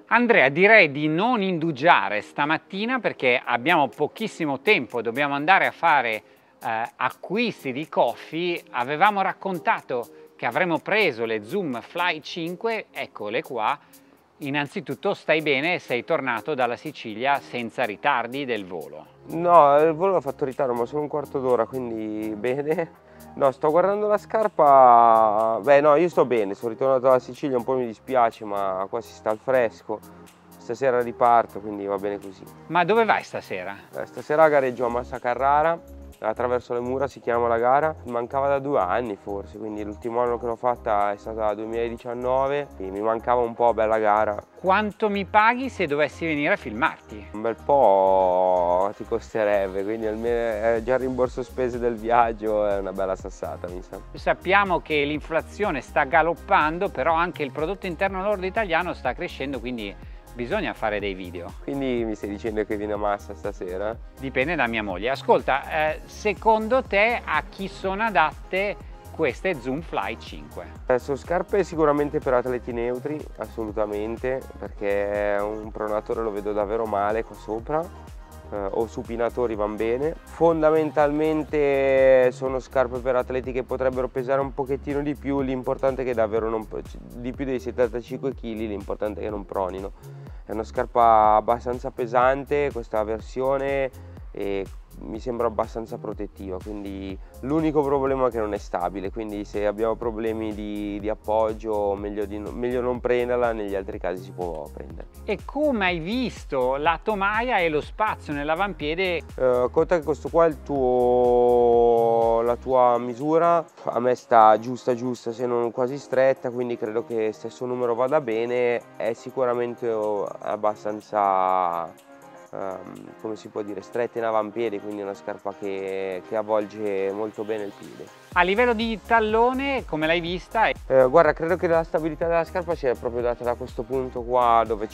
Andrea, direi di non indugiare stamattina perché abbiamo pochissimo tempo, dobbiamo andare a fare acquisti di coffee. Avevamo raccontato che avremmo preso le Zoom Fly 5, eccole qua. Innanzitutto stai bene e sei tornato dalla Sicilia senza ritardi del volo? No, il volo ha fatto ritardo, ma solo un quarto d'ora, quindi bene. No, sto guardando la scarpa. Beh, no, io sto bene, sono ritornato dalla Sicilia, un po' mi dispiace, ma qua si sta al fresco. Stasera riparto, quindi va bene così. Ma dove vai stasera? Stasera gareggio a Massa Carrara, attraverso le mura si chiama la gara. Mancava da 2 anni forse, quindi l'ultimo anno che l'ho fatta è stato 2019, e mi mancava un po', bella gara. Quanto mi paghi se dovessi venire a filmarti? Un bel po' ti costerebbe, quindi almeno già il rimborso spese del viaggio è una bella sassata, mi sa. Sappiamo che l'inflazione sta galoppando, però anche il prodotto interno lordo italiano sta crescendo, quindi bisogna fare dei video. Quindi mi stai dicendo che viene a Massa stasera? Dipende da mia moglie. Ascolta, secondo te a chi sono adatte queste Zoom Fly 5? Sono scarpe sicuramente per atleti neutri, assolutamente, perché un pronatore lo vedo davvero male qua sopra. O supinatori van bene. Fondamentalmente sono scarpe per atleti che potrebbero pesare un pochettino di più, l'importante è che davvero non di più dei 75 kg, l'importante è che non pronino. È una scarpa abbastanza pesante questa versione e mi sembra abbastanza protettiva, quindi l'unico problema è che non è stabile, quindi se abbiamo problemi di appoggio meglio non prenderla, negli altri casi si può prendere. E come hai visto la tomaia e lo spazio nell'avampiede? Conta che questo qua è la tua misura, a me sta giusta se non quasi stretta, quindi credo che stesso numero vada bene. È sicuramente abbastanza come si può dire, stretta in avampiede, quindi una scarpa che avvolge molto bene il piede. A livello di tallone, come l'hai vista? Guarda, credo che la stabilità della scarpa sia proprio data da questo punto qua, dove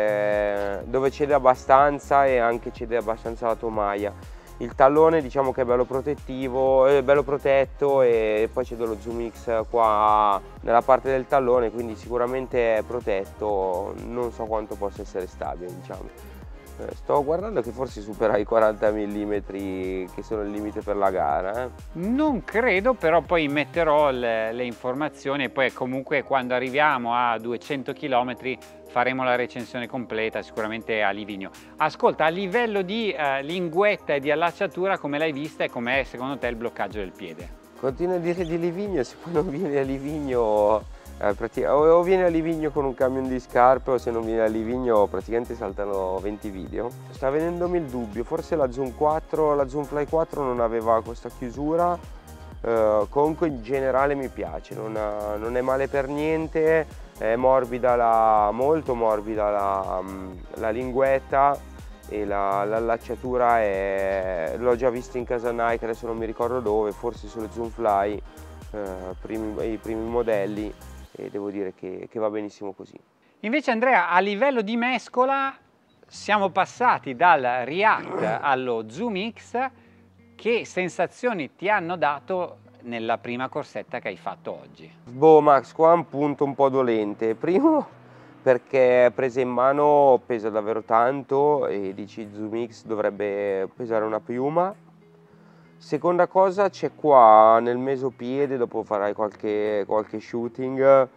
cede abbastanza e anche cede abbastanza la tomaia. Il tallone diciamo che è bello protettivo, è bello protetto, e poi c'è dello Zoom X qua nella parte del tallone, quindi sicuramente è protetto, non so quanto possa essere stabile, diciamo. Sto guardando che forse supera i 40 mm che sono il limite per la gara. Non credo, però poi metterò le informazioni e poi comunque quando arriviamo a 200 km faremo la recensione completa, sicuramente a Livigno. Ascolta, a livello di linguetta e di allacciatura, come l'hai vista e com'è secondo te il bloccaggio del piede? Continua a dire di Livigno, se poi non vieni a Livigno o vieni a Livigno con un camion di scarpe, o se non vieni a Livigno praticamente saltano 20 video. Sta venendomi il dubbio, forse la Zoom Fly 4 non aveva questa chiusura. Comunque in generale mi piace, non è male per niente, è morbida, molto morbida la linguetta, e l'allacciatura l'ho già vista in casa Nike, adesso non mi ricordo dove, forse sulle Zoom Fly, i primi modelli, e devo dire che va benissimo così. Invece Andrea, a livello di mescola siamo passati dal React allo Zoom X. Che sensazioni ti hanno dato nella prima corsetta che hai fatto oggi? Boh Max, qua è un punto un po' dolente. Primo perché presa in mano pesa davvero tanto e dici Zoom X dovrebbe pesare una piuma. Seconda cosa, c'è qua nel mesopiede, dopo farai qualche shooting,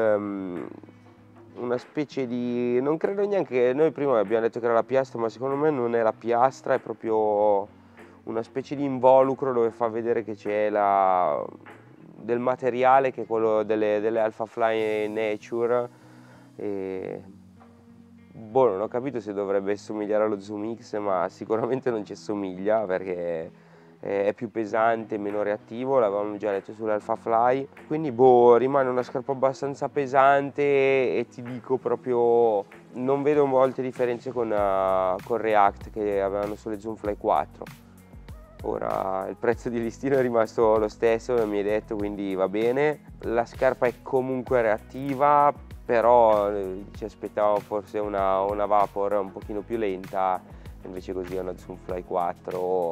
una specie di, non credo neanche, noi prima abbiamo detto che era la piastra, ma secondo me non è la piastra, è proprio una specie di involucro dove fa vedere che c'è del materiale che è quello delle Alpha Fly Nature. E boh, non ho capito se dovrebbe somigliare allo Zoom X, ma sicuramente non ci assomiglia perché è più pesante, meno reattivo, l'avevamo già detto sull'Alpha Fly, quindi boh, rimane una scarpa abbastanza pesante e ti dico proprio non vedo molte differenze con React che avevano sulle Zoom Fly 4. Ora il prezzo di listino è rimasto lo stesso, mi hai detto, quindi va bene. La scarpa è comunque reattiva, però ci aspettavo forse una Vapor un pochino più lenta, invece così è una Zoom Fly 4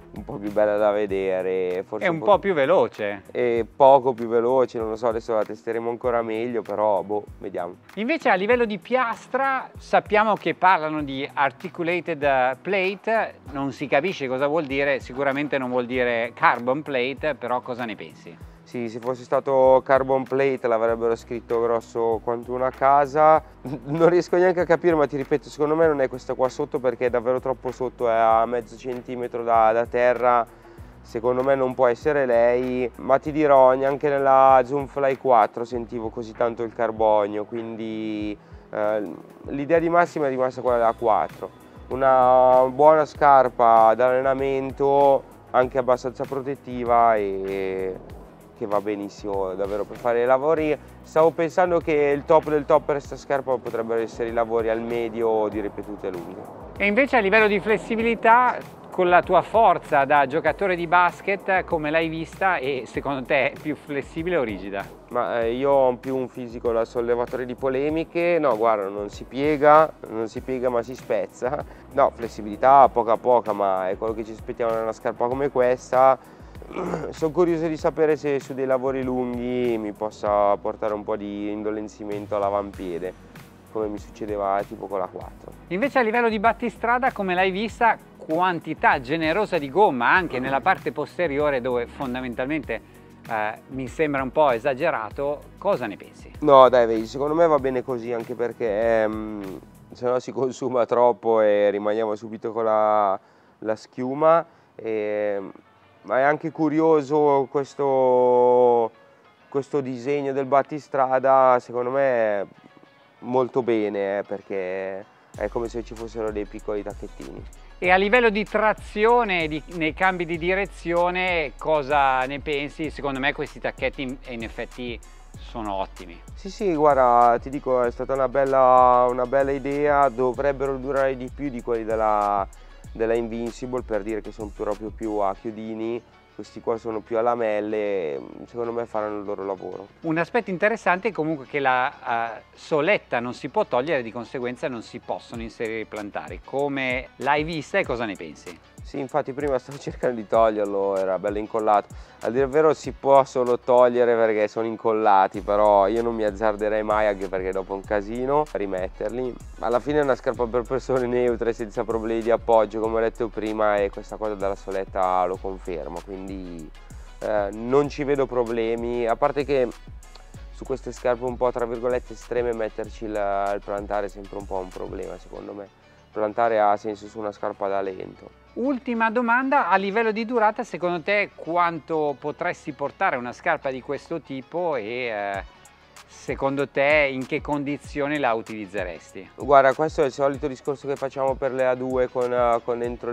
un po' più bella da vedere, forse È un po' più veloce. e poco più veloce, non lo so, adesso la testeremo ancora meglio, però boh, vediamo. Invece a livello di piastra sappiamo che parlano di articulated plate, non si capisce cosa vuol dire, sicuramente non vuol dire carbon plate, però cosa ne pensi? Sì, se fosse stato carbon plate l'avrebbero scritto grosso quanto una casa. Non riesco neanche a capire, ma ti ripeto, secondo me non è questa qua sotto perché è davvero troppo sotto, è a mezzo centimetro da terra. Secondo me non può essere lei, ma ti dirò, neanche nella Zoomfly 4 sentivo così tanto il carbonio, quindi l'idea di massima è rimasta quella della 4. Una buona scarpa d'allenamento, anche abbastanza protettiva e che va benissimo davvero per fare i lavori. Stavo pensando che il top del top per questa scarpa potrebbero essere i lavori al medio di ripetute lunghe. E invece a livello di flessibilità, con la tua forza da giocatore di basket, come l'hai vista e secondo te è più flessibile o rigida? Ma io ho più un fisico da sollevatore di polemiche, no guarda non si piega ma si spezza. No, flessibilità poca, ma è quello che ci aspettiamo da una scarpa come questa. Sono curioso di sapere se su dei lavori lunghi mi possa portare un po' di indolenzimento all'avampiede, come mi succedeva tipo con la 4. Invece a livello di battistrada, come l'hai vista, quantità generosa di gomma anche nella parte posteriore dove fondamentalmente mi sembra un po' esagerato, cosa ne pensi? No dai, vedi, secondo me va bene così anche perché se no si consuma troppo e rimaniamo subito con la schiuma. Ma è anche curioso questo disegno del battistrada, secondo me è molto bene perché è come se ci fossero dei piccoli tacchettini. E a livello di trazione nei cambi di direzione cosa ne pensi? Secondo me questi tacchetti in effetti sono ottimi. Sì, guarda, ti dico, è stata una bella idea, dovrebbero durare di più di quelli della Invincible, per dire che sono proprio più a chiodini. Questi qua sono più a lamelle, secondo me faranno il loro lavoro. Un aspetto interessante è comunque che la soletta non si può togliere, di conseguenza non si possono inserire i plantari. Come l'hai vista e cosa ne pensi? Sì, infatti prima stavo cercando di toglierlo, era bello incollato. A dire il vero si può solo togliere perché sono incollati, però io non mi azzarderei mai, anche perché dopo è un casino rimetterli. Alla fine è una scarpa per persone neutre, senza problemi di appoggio, come ho detto prima, e questa cosa della soletta lo conferma, quindi non ci vedo problemi, a parte che su queste scarpe un po' tra virgolette estreme metterci il plantare è sempre un po' un problema secondo me. Il plantare ha senso su una scarpa da lento. Ultima domanda, a livello di durata secondo te quanto potresti portare una scarpa di questo tipo e secondo te in che condizioni la utilizzeresti? Guarda, questo è il solito discorso che facciamo per le A2 con dentro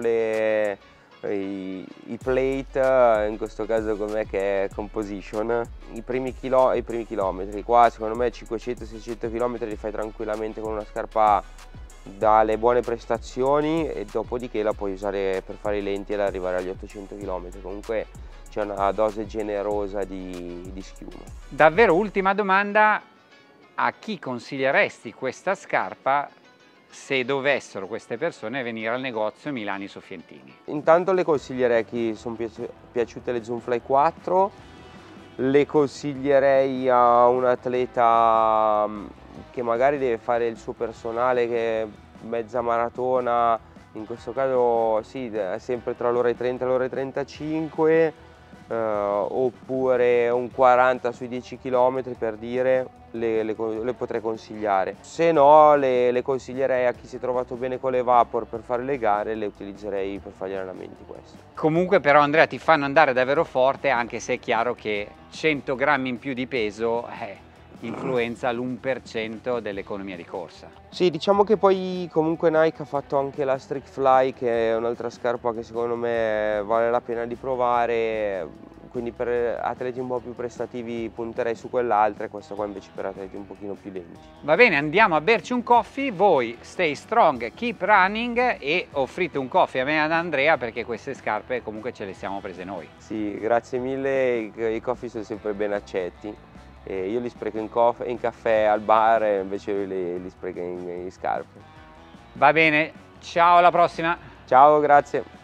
i plate, in questo caso con me che è composition. I primi chilometri, qua secondo me 500-600 km li fai tranquillamente con una scarpa dalle buone prestazioni e dopodiché la puoi usare per fare i lenti ed arrivare agli 800 km. Comunque c'è una dose generosa di schiuma. Davvero ultima domanda, a chi consiglieresti questa scarpa se dovessero queste persone venire al negozio Milani Soffientini? Intanto le consiglierei a chi sono piaciute le Zoomfly 4, le consiglierei a un atleta che magari deve fare il suo personale, che è mezza maratona, in questo caso sì, sempre tra l'ora e 30 e l'ora e 35, oppure un 40 sui 10 km per dire, le potrei consigliare. Se no le consiglierei a chi si è trovato bene con le Vapor per fare le gare, le utilizzerei per fare gli allenamenti queste. Comunque però Andrea ti fanno andare davvero forte, anche se è chiaro che 100 grammi in più di peso influenza l'1% dell'economia di corsa. Sì, diciamo che poi comunque Nike ha fatto anche la Streak Fly, che è un'altra scarpa che secondo me vale la pena di provare, quindi per atleti un po' più prestativi punterei su quell'altra e questa qua invece per atleti un pochino più lenti. Va bene, andiamo a berci un coffee, voi stay strong, keep running e offrite un coffee a me e ad Andrea perché queste scarpe comunque ce le siamo prese noi. Sì, grazie mille, i coffee sono sempre ben accetti. Io li spreco in caffè al bar e invece lui li spreca in scarpe. Va bene, ciao, alla prossima! Ciao, grazie!